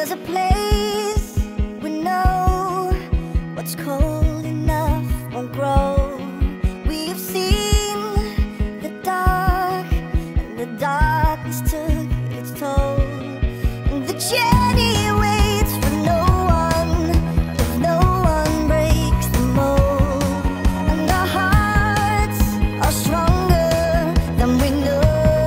There's a place we know what's cold enough won't grow. We have seen the dark, and the darkness took its toll. And the journey waits for no one, if no one breaks the mold. And our hearts are stronger than we know.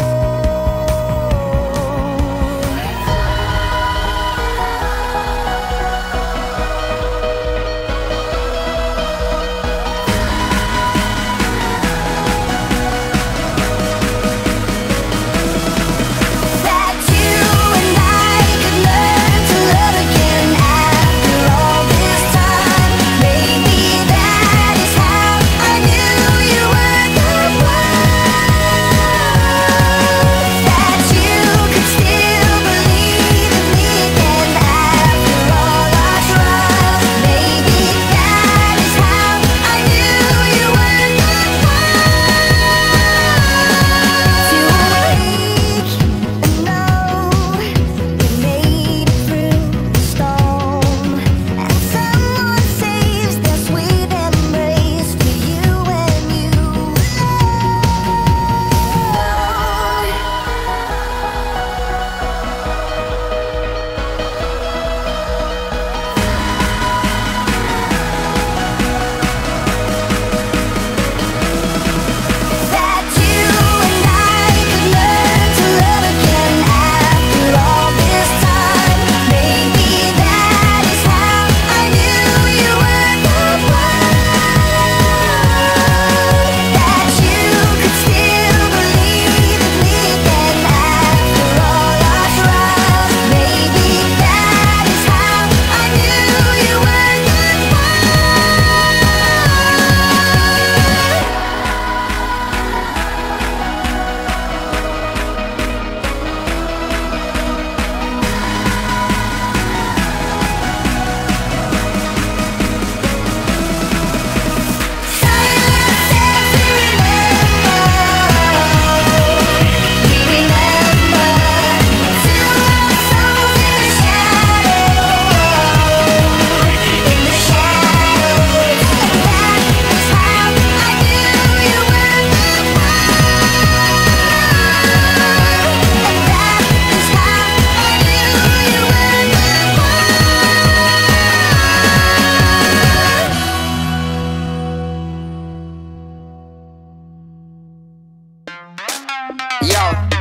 Yo,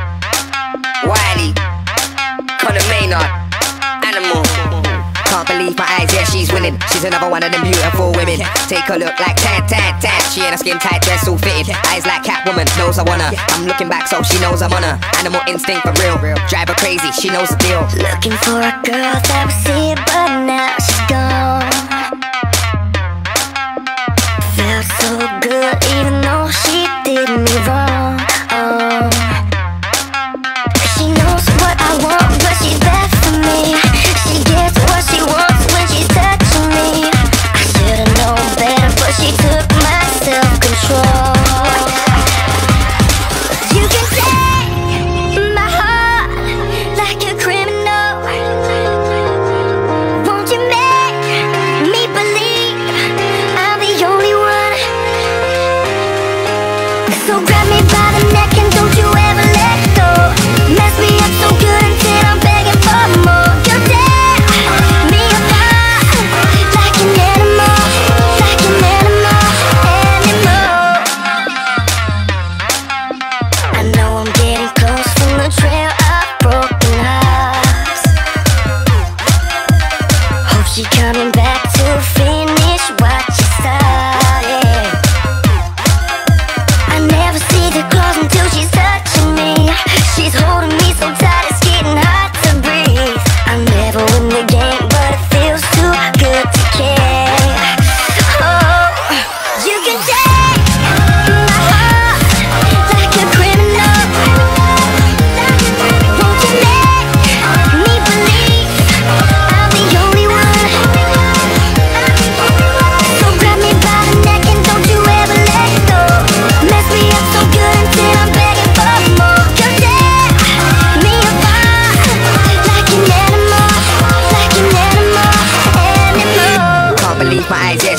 Wiley, Conor Maynard, Animal. Can't believe my eyes, yeah, she's winning. She's another one of them beautiful women. Take a look like tan. She in a skin tight dress all fitted. Eyes like Catwoman, knows I wanna. I'm looking back so she knows I'm on her. Animal instinct for real. Drive her crazy, she knows the deal. Looking for a girl that was here, but now she's gone. Felt so good even though she did me wrong. She knows what I want, but she's there for me. She gets what she wants when she's touching me. I should've known better, but she took my self-control. You can take my heart like a criminal. Won't you make me believe I'm the only one?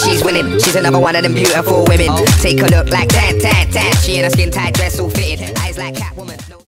she's winning. She's another one of them beautiful women. Take a look like tan, tan, tan. She in a skin tight dress all fitted. Eyes like Catwoman.